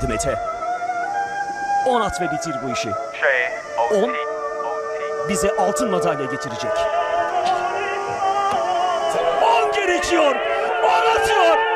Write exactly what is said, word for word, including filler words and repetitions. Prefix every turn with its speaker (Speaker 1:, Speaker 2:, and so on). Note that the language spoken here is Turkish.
Speaker 1: Hadi Mete. On at ve bitir bu işi. On bize altın madalya getirecek. On gerekiyor. On atıyor.